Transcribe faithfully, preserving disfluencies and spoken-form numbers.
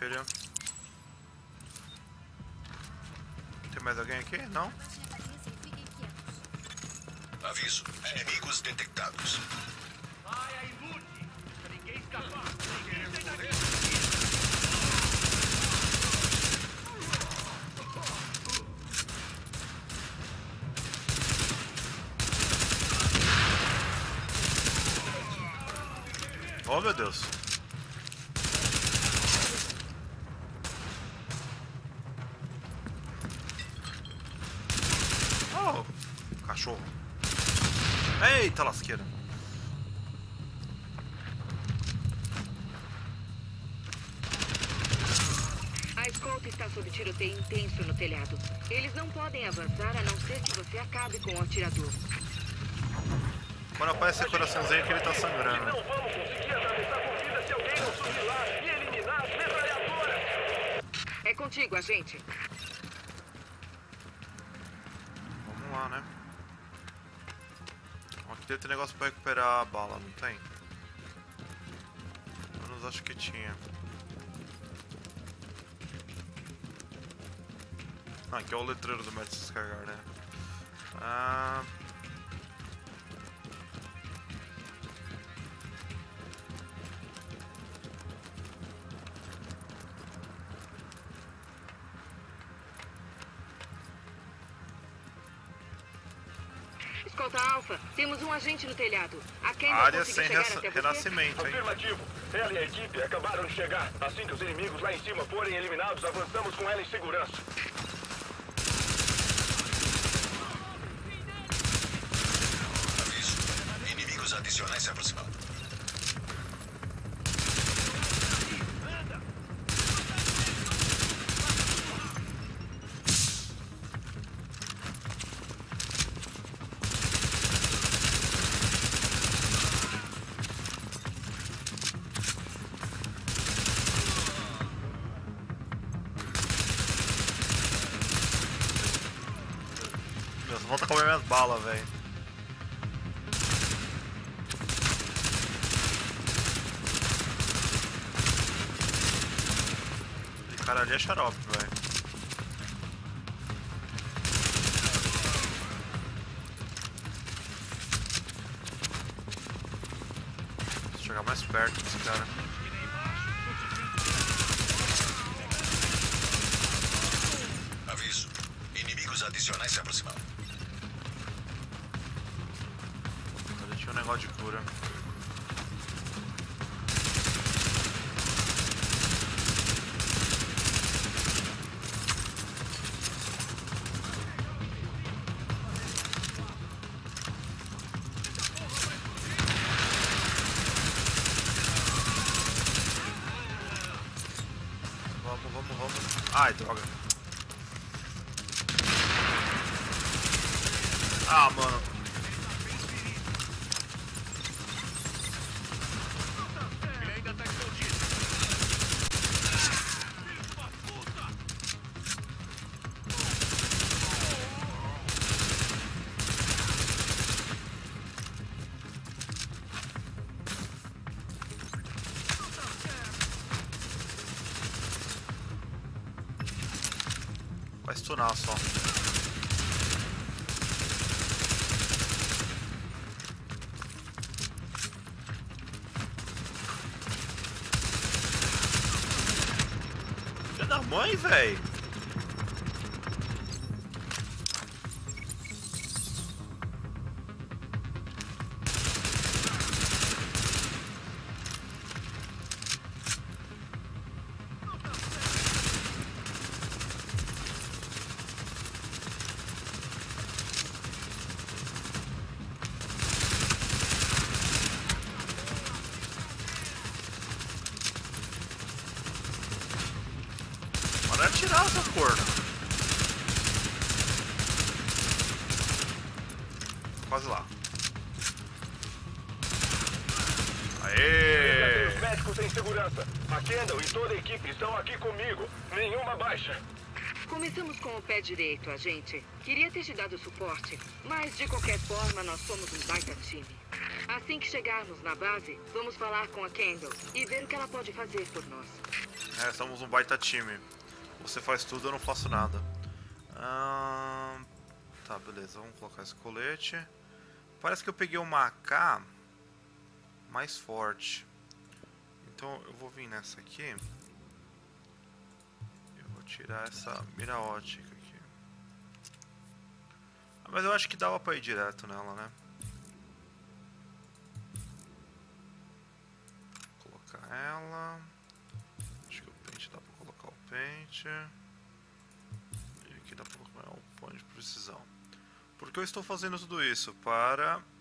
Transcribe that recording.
filho. Tem mais alguém aqui? Não? Aviso, inimigos detectados. Saia e lute! Pra ninguém escapar! Oh, meu Deus. Oh, cachorro. Eita lasqueira. A escolta está sob tiroteio intenso no telhado. Eles não podem avançar a não ser que você acabe com o atirador. Quando aparece o coraçãozinho que ele tá sangrando. Não vamos conseguir atravessar com vida se alguém não subir lá e eliminar as metralhadoras! É contigo, agente. Vamos lá, né? Aqui dentro tem negócio pra recuperar a bala, não tem? Pelo menos acho que tinha. Ah, aqui é o letreiro do médico descarregar, né? Ah... Escolta Alfa, temos um agente no telhado. A Kendall Área conseguiu sem chegar res- até você? renascimento, hein? Afirmativo. Ela e a equipe acabaram de chegar. Assim que os inimigos lá em cima forem eliminados, avançamos com ela em segurança. Aviso, inimigos adicionais se aproximando. Meu, só falta comer minhas balas, velho. Esse cara ali é xarope, velho. Preciso chegar mais perto desse cara. Aviso, inimigos adicionais se aproximando. Ali tinha um negócio de cura. Vamos, vamos, vamos. Ai, droga. Ah, mano. Ele ainda tá escondido. Vai stunar só. Filha da mãe, véi. Para de atirar, essa corno. Quase lá. Aê! Os médicos em segurança. A Kendall e toda a equipe estão aqui comigo. Nenhuma baixa. Começamos com o pé direito, agente. Queria ter te dado suporte, mas de qualquer forma nós somos um baita time. Assim que chegarmos na base, vamos falar com a Kendall e ver o que ela pode fazer por nós. É, somos um baita time. Você faz tudo, eu não faço nada. Ah, tá, beleza. Vamos colocar esse colete. Parece que eu peguei uma A K mais forte. Então eu vou vir nessa aqui. Eu vou tirar essa mira ótica aqui. Ah, mas eu acho que dava pra ir direto nela, né? Vou colocar ela. Acho que o pente dá pra colocar o pente. E aqui dá pra colocar um ponto de precisão. Por que eu estou fazendo tudo isso? Para